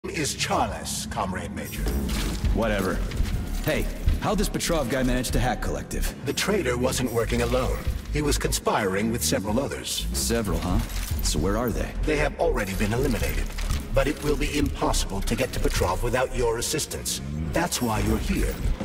Is Charles, Comrade Major. Whatever. Hey, how'd this Petrov guy manage to hack Collective? The traitor wasn't working alone. He was conspiring with several others. Several, huh? So where are they? They have already been eliminated. But it will be impossible to get to Petrov without your assistance. That's why you're here.